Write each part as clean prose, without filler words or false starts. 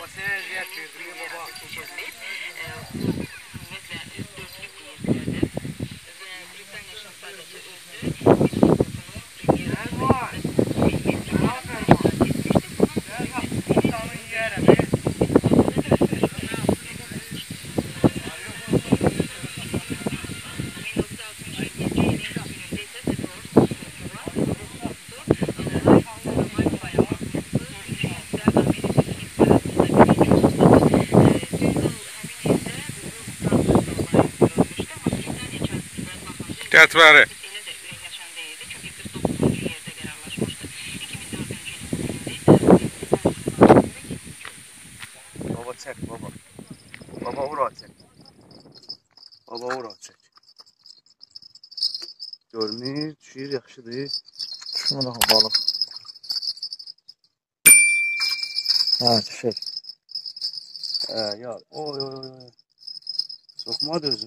Baba sen eziyet verdin ya baba. Keçirilib, ümumiyyətlə dörtlük bir yerlərdir və Britaniyanın sadəcə Gətbəri. Baba çek baba. Baba vura çek. Baba vura çek. Görünür, düşür, yaxşıdır. Düşmür axı balıq. Hə, düşür. Ya, oy. Soxmadı özün.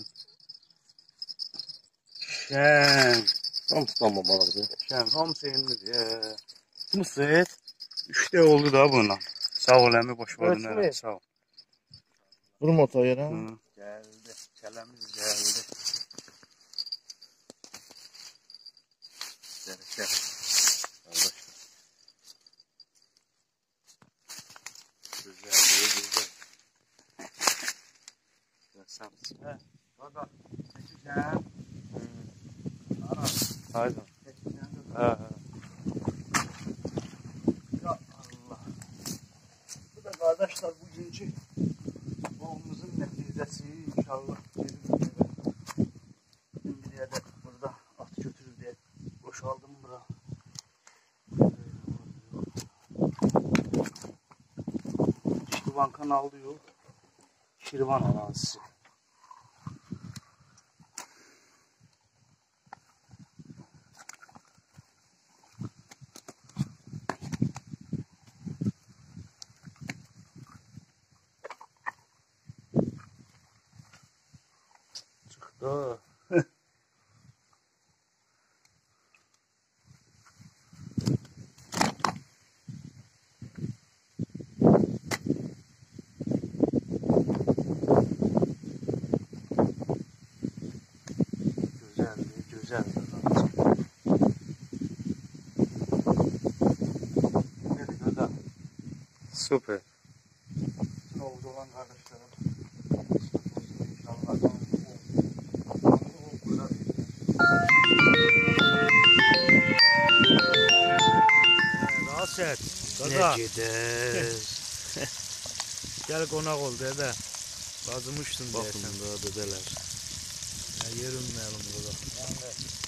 Şən. Tam tutanma balıqdır. Şən, hamısı yenidir. Mısır. 3 oldu da bundan. Sağ ol əmi, boş verdin elə. Sağ ol. Vurma otağa yerə. Gəldi. Kələmiz gəldi. Gəl. Arkadaşlar. Güzel. Görsəm. Baba. Çəkəcəm. Haydi. Ya Allah. Bu da kardeşler bugünkü oğlumuzun neticesi inşallah. Bugün bir yerde burada at götürür diye boşaldım bura. Sirvankanal diyor. Şirvan arazisi. Çıktı. Güzel. Süper. Oldu olan kardeşlerim. İnşallah. Rahat. Ne gider? Gel konak ol dede. Kazımışsın Bakın dersen. da dedeler. Ya yerinmeyelim burada.